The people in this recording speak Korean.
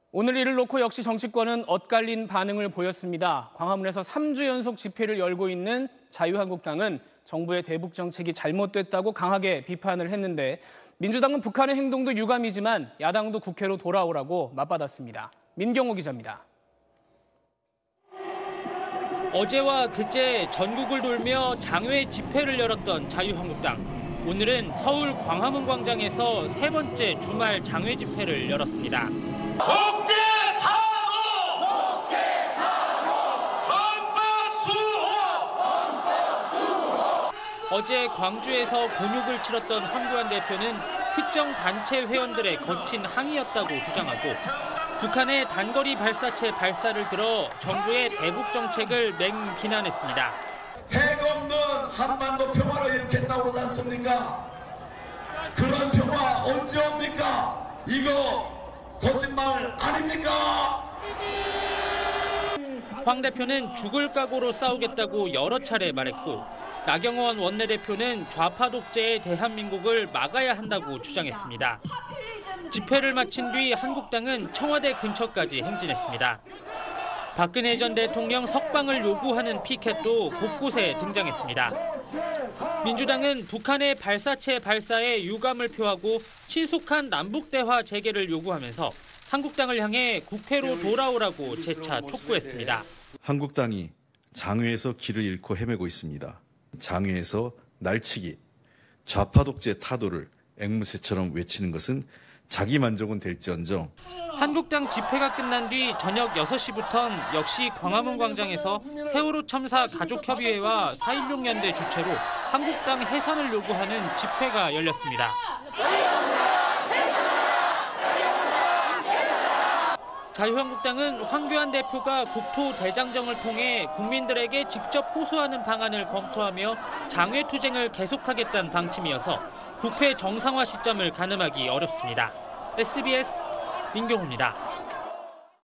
오늘 이를 놓고 역시 정치권은 엇갈린 반응을 보였습니다. 광화문에서 3주 연속 집회를 열고 있는 자유한국당은 정부의 대북 정책이 잘못됐다고 강하게 비판을 했는데 민주당은 북한의 행동도 유감이지만 야당도 국회로 돌아오라고 맞받았습니다. 민경호 기자입니다. 어제와 그제 전국을 돌며 장외 집회를 열었던 자유한국당. 오늘은 서울 광화문 광장에서 세 번째 주말 장외 집회를 열었습니다. 국제 파고! 국제 파고! 헌법 수호! 어제 광주에서 곤욕을 치렀던 황교안 대표는 특정 단체 회원들의 거친 항의였다고 주장하고 북한의 단거리 발사체 발사를 들어 정부의 대북 정책을 맹비난했습니다. 핵 없는 한반도 평화를 일으켰다고 그러지 않습니까? 그런 평화 언제 옵니까? 이거 거짓말 아닙니까? 황 대표는 죽을 각오로 싸우겠다고 여러 차례 말했고 나경원 원내대표는 좌파 독재의 대한민국을 막아야 한다고 주장했습니다. 집회를 마친 뒤 한국당은 청와대 근처까지 행진했습니다. 박근혜 전 대통령 석방을 요구하는 피켓도 곳곳에 등장했습니다. 민주당은 북한의 발사체 발사에 유감을 표하고 신속한 남북대화 재개를 요구하면서 한국당을 향해 국회로 돌아오라고 재차 촉구했습니다. 한국당이 장외에서 길을 잃고 헤매고 있습니다. 장외에서 날치기, 좌파 독재 타도를 앵무새처럼 외치는 것은 자기 만족은 될지언정. 한국당 집회가 끝난 뒤 저녁 6시부터는 역시 광화문 광장에서 세월호 참사 가족협의회와 4.16 연대 주최로 한국당 해산을 요구하는 집회가 열렸습니다. 자유한국당은 황교안 대표가 국토대장정을 통해 국민들에게 직접 호소하는 방안을 검토하며 장외투쟁을 계속하겠다는 방침이어서 국회 정상화 시점을 가늠하기 어렵습니다. SBS 민경호입니다.